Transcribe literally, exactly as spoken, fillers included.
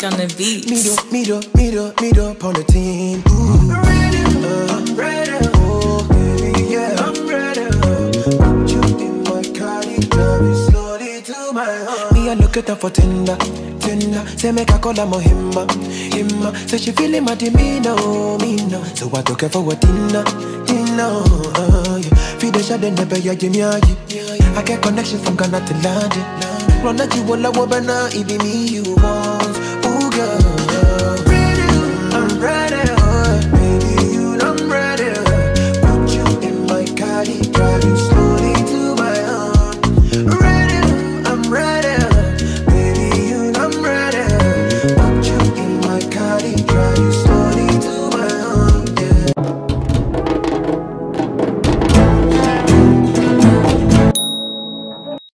on the beat. Mido, Mido, Mido, Mido upon the team. Ooh. I'm ready, uh, I'm ready, oh baby, yeah, I'm ready. Put you in my car, drive me slowly to my heart. Me I look at her for Tinder, Tinder. Say make a call her my himma, himma. Say she feeling my demeanor, me no. So I took her for a dinner, dinner. Uh, yeah. Feed the shot and never ya give me a I get connection from Ghana to London. Run at you all I want, but now it be me you want.